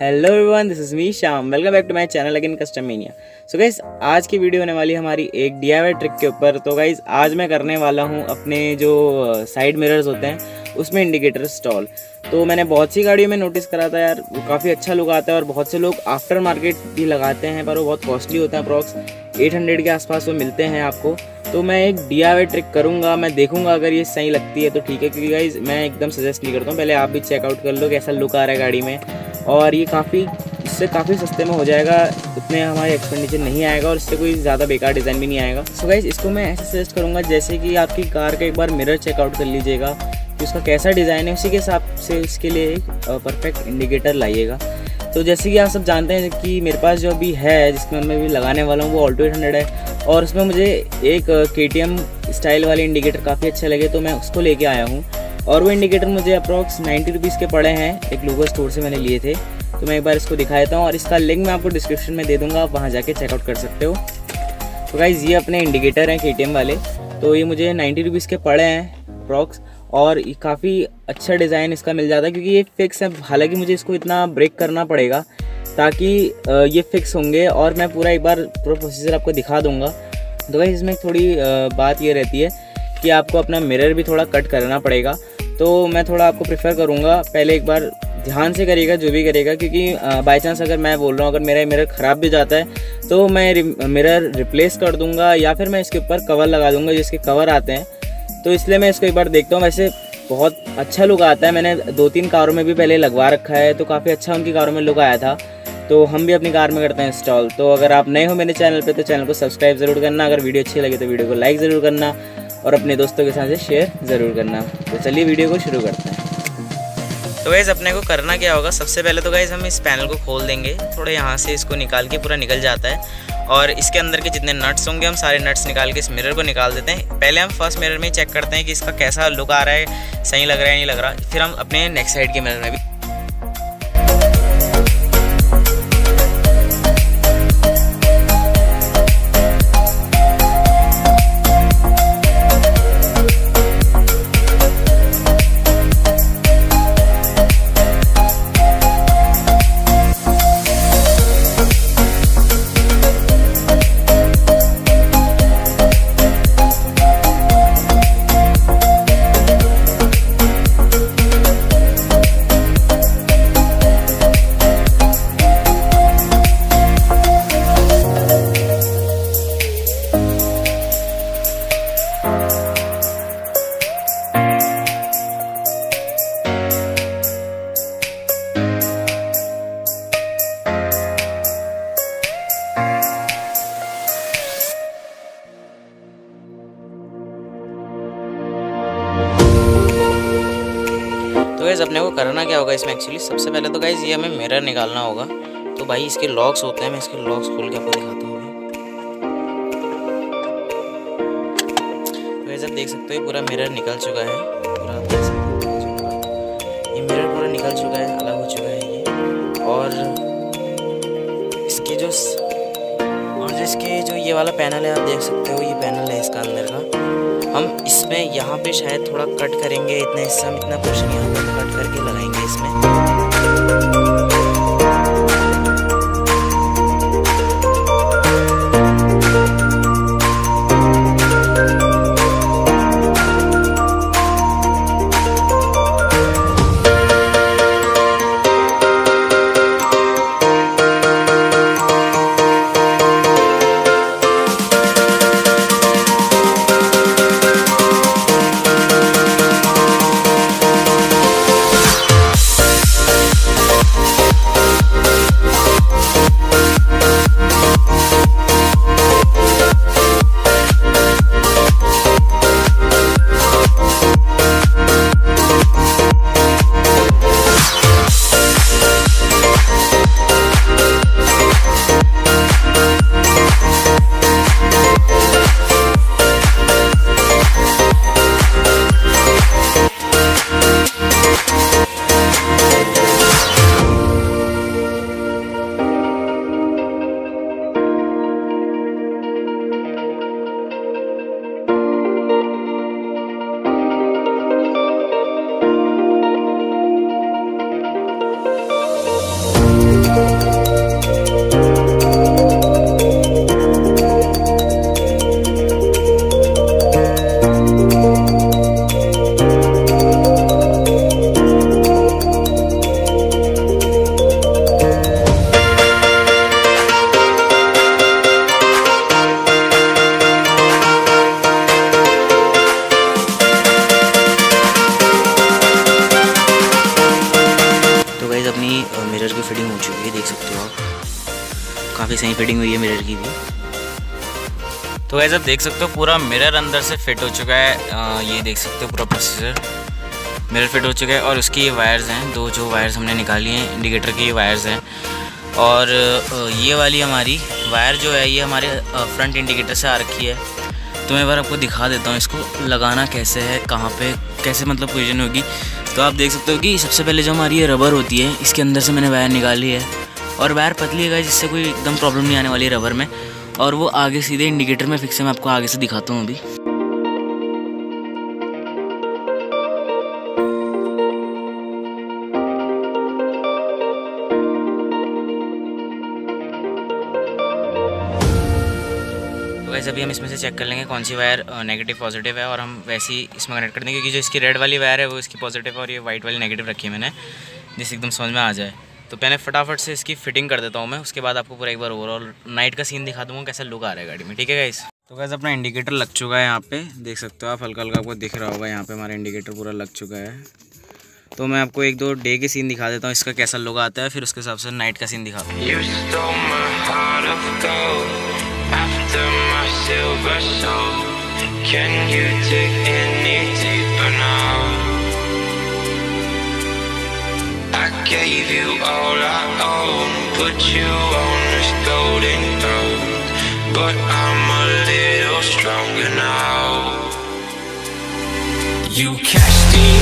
Hello everyone, this is me Shyam. Welcome back to my channel again custom mania. So guys, आज की video होने वाली है हमारी एक DIY ट्रिक के ऊपर। तो गाइस, आज मैं करने वाला हूँ अपने जो साइड मिरर्स होते हैं उसमें इंडिकेटर इंस्टॉल। तो मैंने बहुत सी गाड़ियों में नोटिस करा था यार, वो काफ़ी अच्छा लुक आता है और बहुत से लोग आफ्टर मार्केट भी लगाते हैं, पर वो बहुत कॉस्टली होता है। अप्रॉक्स 800 के आसपास वो मिलते हैं आपको। तो मैं एक DIY ट्रिक करूँगा, मैं देखूँगा अगर ये सही लगती है तो ठीक है, क्योंकि गाइस मैं एकदम सजेस्ट नहीं करता हूँ। पहले आप भी चेकआउट कर लो कैसा लुक आ रहा है गाड़ी में, और ये इससे काफ़ी सस्ते में हो जाएगा, उतने हमारे एक्सपेंडिचर नहीं आएगा और इससे कोई ज़्यादा बेकार डिज़ाइन भी नहीं आएगा। सो गाइस, इसको मैं ऐसे सजेस्ट करूँगा जैसे कि आपकी कार का एक बार मिरर चेकआउट कर लीजिएगा कि उसका कैसा डिज़ाइन है, उसी के हिसाब से इसके लिए एक परफेक्ट इंडिकेटर लाइएगा। तो जैसे कि आप सब जानते हैं कि मेरे पास जो अभी है, जिसमें मैं भी लगाने वाला हूँ, वो ऑल्टो 800 है, और उसमें मुझे एक KTM स्टाइल वाले इंडिकेटर काफ़ी अच्छे लगे तो मैं उसको लेके आया हूँ। और वो इंडिकेटर मुझे अप्रॉक्स 90 रुपीज़ के पड़े हैं, एक लोगो स्टोर से मैंने लिए थे। तो मैं एक बार इसको दिखा देता हूँ और इसका लिंक मैं आपको डिस्क्रिप्शन में दे दूँगा, आप वहाँ जाके चेकआउट कर सकते हो। तो गाइज़, ये अपने इंडिकेटर हैं KTM वाले, तो ये मुझे 90 रुपीज़ के पड़े हैं अप्रॉक्स, और ये काफ़ी अच्छा डिज़ाइन इसका मिल जाता है क्योंकि ये फिक्स है। हालांकि मुझे इसको इतना ब्रेक करना पड़ेगा ताकि ये फिक्स होंगे, और मैं पूरा एक बार पूरा प्रोसीजर आपको दिखा दूँगा। तो गाइस, इसमें थोड़ी बात ये रहती है कि आपको अपना मिरर भी थोड़ा कट करना पड़ेगा। तो मैं थोड़ा आपको प्रेफर करूँगा पहले एक बार ध्यान से करिएगा जो भी करेगा, क्योंकि बाई चांस अगर मैं बोल रहा हूँ अगर मेरा मिरर ख़राब भी जाता है तो मैं मिरर रिप्लेस कर दूँगा, या फिर मैं इसके ऊपर कवर लगा दूँगा, जिसके कवर आते हैं। तो इसलिए मैं इसको एक बार देखता हूँ। वैसे बहुत अच्छा लुक आता है, मैंने 2-3 कारों में भी पहले लगवा रखा है, तो काफ़ी अच्छा उनकी कारों में लुक आया था। तो हम भी अपनी कार में करते हैं इंस्टॉल। तो अगर आप नए हो मेरे चैनल पे तो चैनल को सब्सक्राइब ज़रूर करना, अगर वीडियो अच्छी लगे तो वीडियो को लाइक ज़रूर करना और अपने दोस्तों के साथ शेयर ज़रूर करना। तो चलिए वीडियो को शुरू करते हैं। तो गाइस, अपने को करना क्या होगा, सबसे पहले तो गाइस हम इस पैनल को खोल देंगे, थोड़ा यहाँ से इसको निकाल के पूरा निकल जाता है, और इसके अंदर के जितने नट्स होंगे हम सारे नट्स निकाल के इस मिरर को निकाल देते हैं। पहले हम फर्स्ट मिरर में चेक करते हैं कि इसका कैसा लुक आ रहा है, सही लग रहा है नहीं लग रहा, फिर हम अपने नेक्स्ट साइड के मिरर में भी। तो गाइस, अपने को करना क्या होगा इसमें, एक्चुअली सबसे पहले तो गाइस ये हमें मिरर निकालना होगा। तो भाई इसके लॉक्स होते हैं, मैं इसके लॉक्स खोल के आपको दिखाता हूँ। तो गाइस, आप देख सकते हो पूरा मिरर निकल चुका है, पूरा आप देख सकते हो ये मिरर पूरा निकल चुका है, अलग हो चुका है ये। और इसके जो ये वाला पैनल है, आप देख सकते हो ये पैनल है इसका अंदर का। हम इसमें यहाँ पे शायद थोड़ा कट करेंगे, इतना हिस्सा हम इतना पोर्शन यहाँ पे कट करके लगाएंगे इसमें। काफ़ी सही फिटिंग हुई है मिरर की भी। तो गाइस आप देख सकते हो पूरा मिरर अंदर से फिट हो चुका है। ये देख सकते हो पूरा प्रोसीजर, मिरर फिट हो चुका है। और उसकी ये वायर्स हैं, दो जो वायर्स हमने निकाली हैं इंडिकेटर की, ये वायर्स हैं। और ये वाली हमारी वायर जो है ये हमारे फ्रंट इंडिकेटर से आ रखी है। तो मैं एक बार आपको दिखा देता हूँ इसको लगाना कैसे है, कहाँ पे कैसे मतलब पोजीशन होगी। तो आप देख सकते हो कि सबसे पहले जो हमारी ये रबर होती है इसके अंदर से मैंने वायर निकाली है। और वायर पतली है जिससे कोई एकदम प्रॉब्लम नहीं आने वाली है रबर में। और वो आगे सीधे इंडिकेटर में फिक्स है, मैं आपको आगे से दिखाता हूँ अभी। वैसे अभी हम इसमें से चेक कर लेंगे कौन सी वायर नेगेटिव पॉजिटिव है, और हम वैसे ही इसमें कनेक्ट कर देंगे। क्योंकि जो इसकी रेड वाली वायर है वो इसकी पॉजिटिव है और ये वाइट वाली नेगेटिव रखी है मैंने, जिससे एकदम समझ में आ जाए। तो पहले फटाफट से इसकी फिटिंग कर देता हूँ मैं, उसके बाद आपको पूरा एक बार ओवरऑल नाइट का सीन दिखा दूँगा कैसा लुक आ रहा है गाड़ी में। ठीक है गाइस। तो गाइस अपना इंडिकेटर लग चुका है, यहाँ पे देख सकते हो आप, हल्का हल्का आपको दिख रहा होगा। यहाँ पे हमारा इंडिकेटर पूरा लग चुका है। तो मैं आपको एक दो डे के सीन दिखा देता हूँ इसका कैसा लुक आता है, फिर उसके हिसाब से नाइट का सीन दिखाता हूँ। Gave you all I own, put you on this golden throne, but I'm a little stronger now. You cashed in